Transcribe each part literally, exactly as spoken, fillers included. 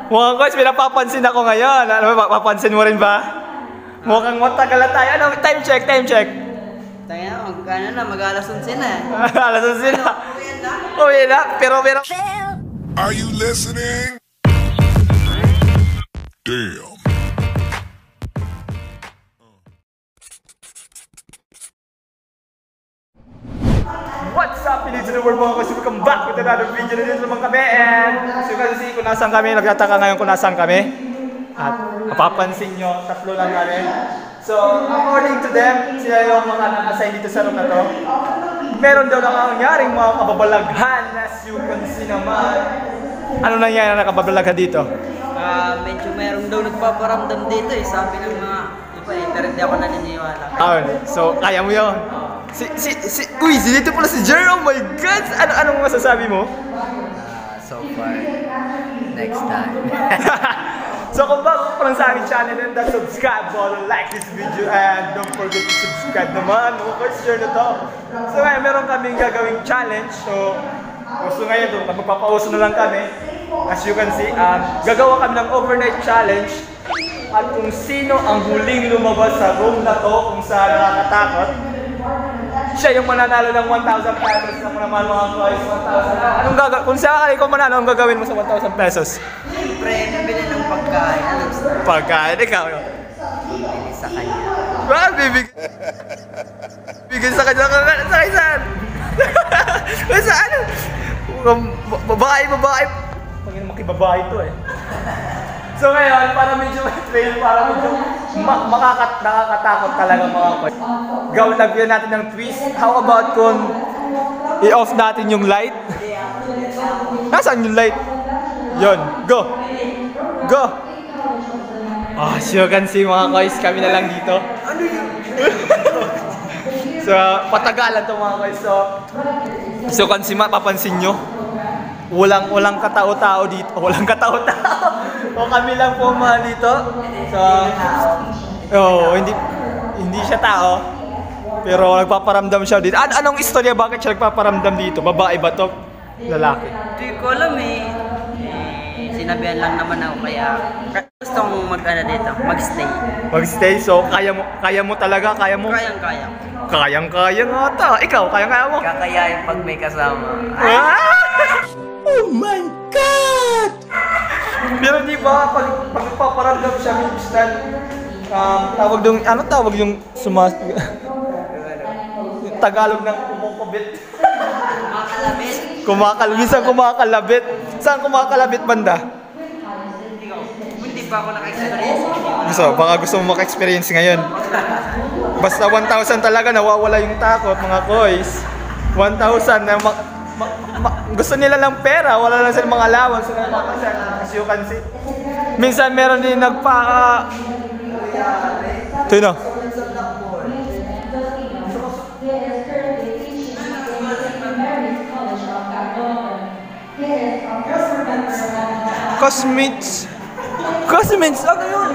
Mga guys, pinapapansin ako ngayon. Ano ba, papansin mo rin ba? Mukhang matagal na tayo. Ano, time check, time check. Tayo na, magkano na, mag-alas onse na. Alas onse na. Uwi na, pero pero... Are you listening? Damn. What's up, Pilipinas in the world, mga guys? Welcome back with another video na dito naman kami. And so kasi kung nasan kami, nagtataka ngayon kung nasan kami. At mapapansin nyo, tatlo lang kami. So, according to them, sila yung mga naka-assign dito sa room na to. Meron daw nangyaring mga kababalaghan, as you can see naman. Ano nangyari na nakababalaghan dito? Ah, uh, medyo meron daw nagpaparamdam dito eh, sabi ng mga iba eh, pero hindi ako naniniwala. Ah, so kaya mo yun? Si, si, si, uy, si dito pala si Jer, oh my God! Ano, anong masasabi mo? Uh, so far, next time. So kung bago pa lang sa aking channel, and that subscribe, follow, like this video, and don't forget to subscribe naman. Okay, share na to. So ngayon, meron kaming gagawing challenge. So, gusto ngayon doon, magpapauso na lang kami. As you can see, um, gagawa kami ng overnight challenge. At kung sino ang huling lumabas sa room na to, kung saan nakakatakot, siya yung mananalo ng one thousand pesos. Ako naman mga guys, one thousand. Anong gagawin? Kung saan ikaw manalo, anong gagawin mo sa one thousand pesos? Siyempre, bibili ng pagkain. Alam sa Pagkain, ikaw. bibili sa kanya. Ah, bibig... Bigay sa kanya, sa kaisan. Sa ano? Babae, babae. Panginoon, makibabae to eh. So ngayon, para medyo trail, para medyo ma makakat nakakatakot talaga mga koy. Gawin lagyan natin ng twist. How about kung i-off natin yung light? Nasaan yung light? Yon, go! Go! Ah, oh, so you can see mga koys, kami na lang dito. Ano yun? So, patagalan to mga koys. So, so kan si mapapansin nyo, walang walang katao-tao dito. Walang katao-tao. O kami lang po mga dito. So, oh, hindi hindi siya tao. Pero nagpaparamdam siya dito. An anong istorya bakit siya nagpaparamdam dito? Babae ba to? Lalaki? Hindi ko alam eh. eh. Sinabihan lang naman ako kaya gusto mong mag-ano dito, mag-stay. Mag-stay? So, kaya mo kaya mo talaga? Kaya mo? Kayang-kaya. Kayang-kaya nga ta. Ikaw, kayang-kaya mo? Kakayain pag may kasama. Ah! Oh my God! Pero di ba, pag pagpaparamdam siya minsan, um, tawag yung, ano tawag yung sumas... yung Tagalog ng kumukubit. Kumakalabit. Kumakalabit. Minsan kumakalabit. Saan kumakalabit banda? Hindi pa ako naka-experience. Gusto, baka gusto mo maka-experience ngayon. Basta one thousand talaga, nawawala yung takot mga koys. one thousand na ma ma ma gusto nila lang pera, wala lang silang mga allowance. So, as you can see. Minsan meron din nagpa... Uh... Ito na. Cosmates. Cosmates, ano yun?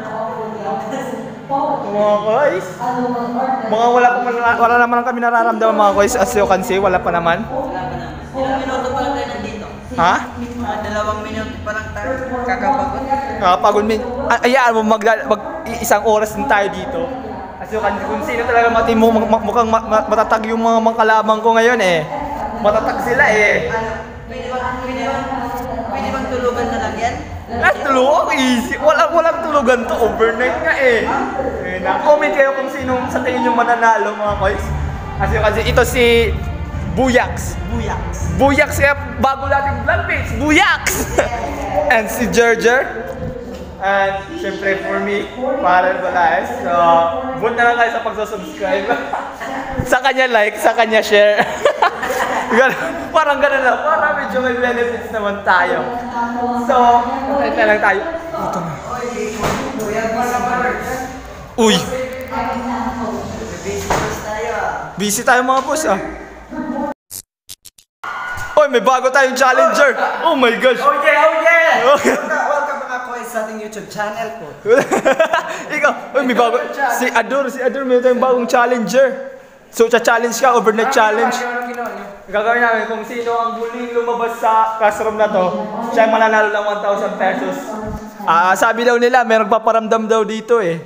Mga guys, mga wala pa wala naman kami nararamdaman mga guys, as you can see, wala pa naman. Ilang minuto pa lang tayo nandito? Ha? Mga dalawang minuto pa lang tayo kakapagod. Kakapagod min. Ayaan mo mag, mag isang oras din tayo dito. As you can see, kung sino talaga mati mo mukhang matatag yung mga mangkalabang ko ngayon eh. Matatag sila eh. Pwede bang pwede bang pwede bang tulugan na lang yan? Ah, tulog? Easy. Walang, walang tulugan to. Overnight nga eh. eh na-comment kayo kung sino sa tingin yung mananalo mga boys. As you can see, ito si Buyax. Buyax. Buyax kaya bago nating vlog page. Buyax! And si Gerger. And syempre for me, para Balaes. So, vote na lang tayo sa pagsusubscribe. Sa kanya like, sa kanya share. Parang gano'n na, parang medyo may benefits naman tayo. So, ito lang tayo. Ito na. Uy! Busy tayo mga boss ah. Uy, may bago tayong challenger. Oh my gosh. Oh yeah, oh yeah! Welcome mga koys sa ating YouTube channel ko. Ikaw, uy, may bago. Si Ador, si Ador, may tayong bagong challenger. So, cha-challenge ka, overnight challenge. gagawin namin kung sino ang huling lumabas sa classroom na to, siya ang mananalo ng one thousand pesos. Ah, sabi daw nila, may nagpaparamdam daw dito eh.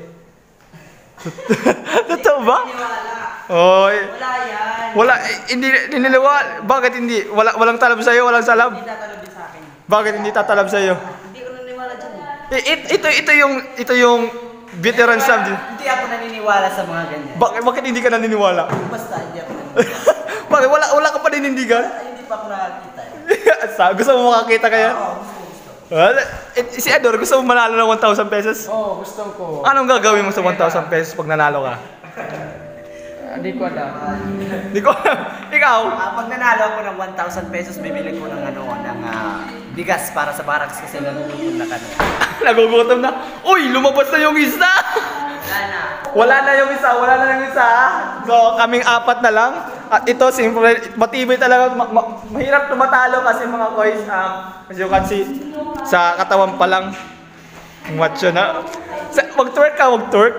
Totoo ba? Oy. Wala yan. Wala, eh, hindi niniwala. Bakit hindi? Wala, walang talab sa'yo, walang salab? Hindi tatalab din sa akin. Bakit hindi tatalab sa'yo? Hindi ko naniniwala dyan eh. Eh, it, ito, ito yung, ito yung veteran Sam. Hindi ako naniniwala sa mga ganyan. Bakit, bakit hindi ka naniniwala? Basta hindi ako naniniwala. Bakit? Wala, wala ka pa ninindigan? Ay, hindi pa ako nakakita eh. Sa- gusto mo makakita kaya? Oo, gusto ko gusto. Ah, eh, si Ador, gusto mo manalo ng one thousand pesos? Oo, gusto ko. Anong gagawin mo sa one thousand pesos pag nanalo ka? Hindi ko alam. Hindi ko alam. Ikaw? Ah, pag nanalo ako ng one thousand pesos, bibili ko ng ano, ng ah, bigas para sa barracks kasi nagugutom na kami. Nagugutom na. Uy, lumabas na yung isa! Wala na. Wala na yung isa, wala na yung isa. So, kaming apat na lang. At ito, simple, matibay talaga. Ma- ma- mahirap tumatalo kasi mga koys, um, as you can see, sa katawan pa lang. Macho na. Sa, mag-twerk ka, mag-twerk.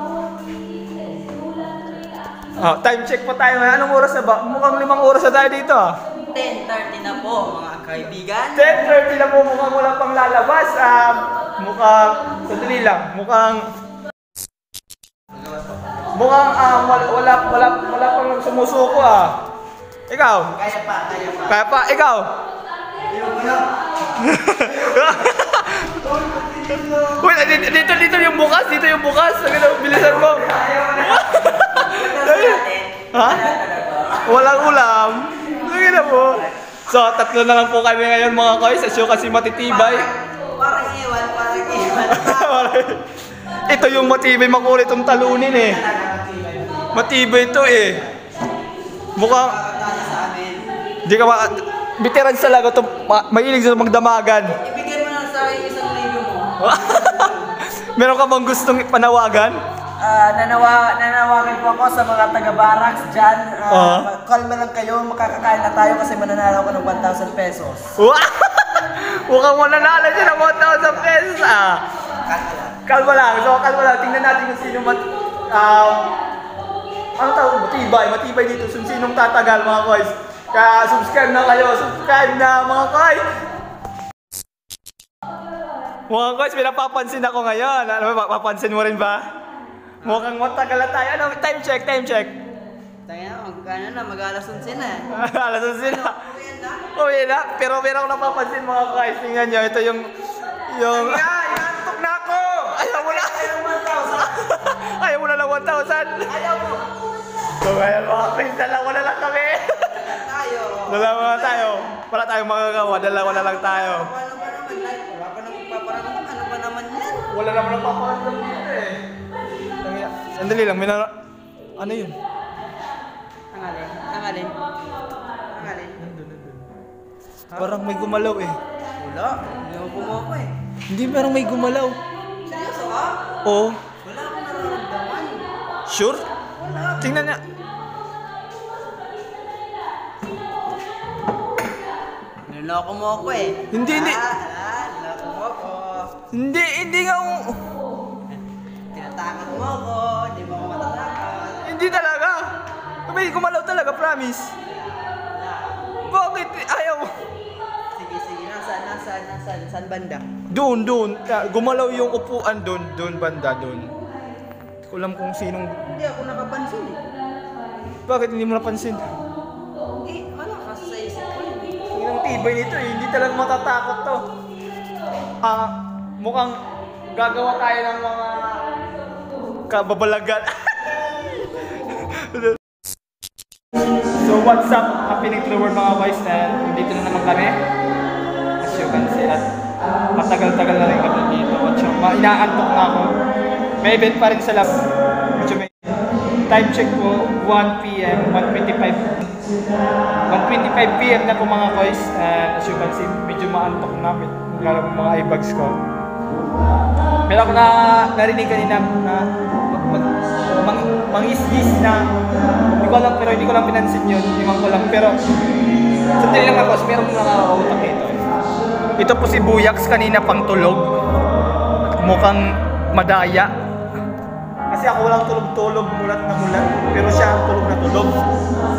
Oh, time check pa tayo. Anong oras na ba? Mukhang limang oras na tayo dito. ah. ten thirty na po, mga kaibigan. ten thirty na po, mukhang wala pang lalabas. Um, mukhang, sandali lang, mukhang, mukhang um, wala, wala, wala, wala pang sumusuko ah. Ikaw? Kaya pa, kaya pa. Kaya pa, ikaw? Uy, dito, dito, dito yung bukas, dito yung bukas. Ang ganda, bilisan mo. Ha? Walang ulam. Ang ganda mo. So, tatlo na lang po kami ngayon mga koys. As you kasi matitibay. Parang iwan, parang iwan. Ito yung matibay, makulit itong talunin eh. Matibay ito eh. Mukhang, sa amin. di ka ma... Veteran talaga ito, ma- mahilig sa magdamagan. Ibigay mo na sa akin isang libo mo. Meron ka bang gustong panawagan? Ah, nanawa, nanawagan po ako sa mga taga-barracks dyan. Oo. Uh, Kalma lang kayo, makakakain na tayo kasi mananalo ko ng one thousand pesos. Wow! Mukhang mananalo siya ng one thousand pesos ah. Kalma lang. So, kalma lang. Tingnan natin kung sino mat... Um, ano tawag? Matibay. Matibay dito. Kung sinong tatagal mga koys. Kaya subscribe na kayo. Subscribe na mga koys. Mga koys, may napapansin ako ngayon. Ano ba? Papansin mo rin ba? Mukhang matagal na tayo. Ano? Time check, time check. Tayo na, mag, ano na, mag-alas onse na. Alas na sila. Uwi na. Pero meron ako napapansin mga guys. Tingnan nyo. Ito yung... Yung... Ay, inantok na ako! Ayaw mo na! Ayaw mo na lang one thousand! Ayaw mo! So ngayon mga guys, dalawa na lang kami. Tayo! Dalawa na tayo. Wala tayong magagawa. Dalawa na lang tayo. Paano ba naman? Like, wala pa naman paparamdam. Ano ba naman yan? Wala naman ang paparamdam dito eh. Sandali lang. May na... Ano yun? Ang alin? Ang alin? Ang alin? Parang may gumalaw eh. Wala. Hindi ako pumoko eh. Hindi, parang may gumalaw. Seryoso ka? Oo. Wala akong nararamdaman. Sure? Wala. Tingnan niya. Niloko mo ako eh. Hindi, hindi. Ah, ah, niloko mo ako. Hindi, hindi nga. Tinatakot mo ako. Hindi mo ako matatakot. Hindi talaga. May gumalaw talaga, promise. Bakit? Ayaw. Sige, sige. Nasaan, nasaan, nasaan? Saan banda? Doon, doon. Ah, Gumalaw yung upuan doon, doon banda, doon. Hindi ko alam kung sinong... Hindi ako nakapansin eh. Bakit hindi mo napansin? Eh, wala kasi sa isip ko yun. Ang tibay nito eh. Hindi talaga matatakot to. Ah, mukhang gagawa tayo ng mga kababalagan. So what's up? Happening to the world mga boys na dito na naman kami. As you can see at matagal-tagal na rin kami dito. At yung ma- inaantok na ako. May event pa rin sa lab. Medyo may time check po one p m one twenty-five one twenty-five p m na po mga boys. And as you can see, medyo maantok na. Naglalaro mga eyebags ko. Pero ako na narinig kanina na mag, mag, mang, mangis-gis na hindi ko alam, pero hindi ko lang pinansin yun, iwan ko lang, pero sandali lang ako, meron lang nakakautak ito. Ito po si Buyax kanina pang tulog, mukhang madaya kasi ako walang tulog-tulog, mulat na mulat, pero siya ang tulog na tulog.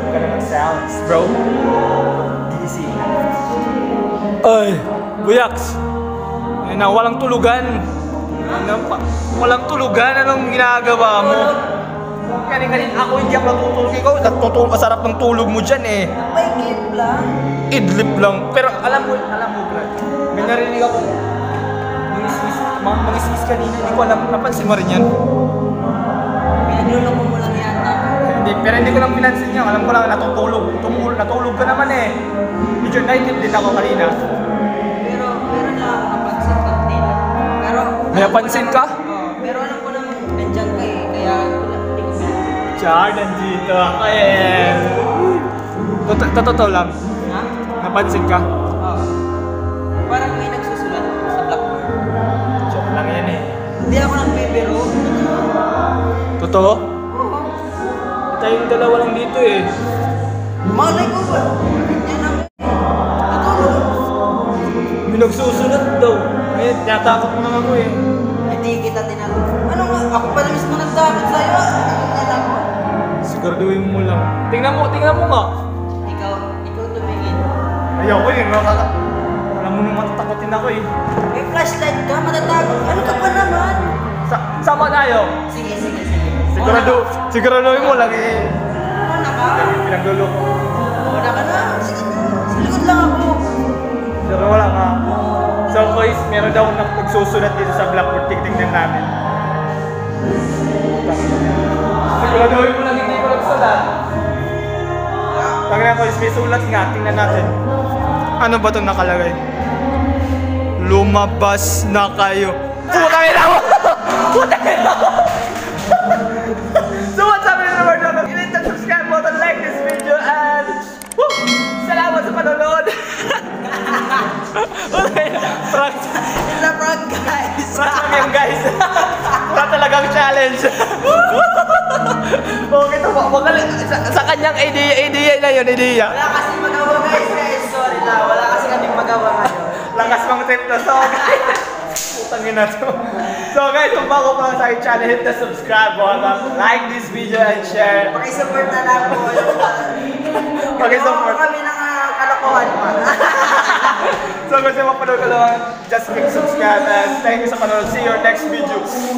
ka na ng sounds, bro. Gising. Ay, Buyaks. Ayun na, walang tulugan. Ano pa? Walang tulugan. Anong ginagawa mo? Kanin-kanin ako, hindi ako natutulog. Ikaw, natutulog. Masarap ng tulog mo dyan eh. May clip lang. Idlip lang. Pero alam mo, alam mo, bro. May narinig ako. Mangismis, mga mangismis kanina. Hindi ko alam. Napansin mo rin yan. Pinagluloko mo lang yata. Hindi, pero hindi ko lang pinansin niya. Alam ko lang, natutulog. Tumulog, natulog ka naman eh. Medyo naitip din ako kanina. Pero, meron lang ako napansin kanina. Pero, May napansin ka? Oo, pero alam ko naman, nandyan ka eh. Kaya, wala, hindi ko pinansin. Char, nandito ako eh. Tot- Totoo lang. Ha? Napansin ka? Oo. Parang may nagsusulat sa blackboard. Joke lang yan eh. Hindi ako nagbibiro. Totoo? Oo. Tayong dalawa lang dito eh. Malay ko ba? Yan ang... Natulog. May nagsusunod daw. Eh, tinatakot mo lang ako eh. Hindi kita tinatulog. Ano nga? Ako pa na mismo nagtakot sa'yo. Yan ako. Siguraduhin mo lang. Tingnan mo, tingnan mo nga. Ikaw, ikaw tumingin. Ayoko eh, makaka... Alam mo nung matatakotin ako eh. May flashlight ka, matatakot. Ano ka pa naman? Sa sama tayo. Sige, sige, sige. Sigurado, siguraduhin mo lang eh. Una ka? Pinagluloko. Una ka na? Sige na. Sa likod lang ako. Pero wala nga. So guys, meron daw nag- nagsusulat dito sa blackboard. Tingnan namin. Siguraduhin mo lang hindi ko nagsulat. Tingnan ko, may sulat nga. Tingnan natin. Ano ba itong nakalagay? Lumabas na kayo. Putang ina mo! Putang ina mo! So what's up everyone? Hit the subscribe button, like this video, and woo! Salamat sa panonood! Okay, prank! It's a prank, guys. Prank lang yan guys! Wala talagang challenge! Okay, ito ba? Sa, sa kanyang idea, idea na yun, idea. Wala kasi magawa, guys. guys. Sorry na. Wala kasi kaming magawa ngayon. Lakas mang trip na so putang ina to. So guys, kung bago pa lang sa aking channel, hit the subscribe button, like this video and share. Pakisupport na lang po. Pakisupport. Gawa kami ng uh, kalokohan pa. So guys, kung mapanood ka lang, just click subscribe and thank you sa panonood. See you in your next video.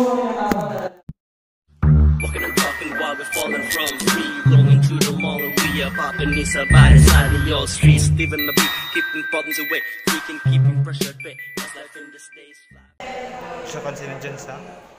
Walking and talking while we're falling from free. Rolling to the mall and we are popping this up by the side of your streets. Living the beat, keeping problems away. We can keeping pressure at bay. Cause life in this day is fly. Siya pansinin dyan sa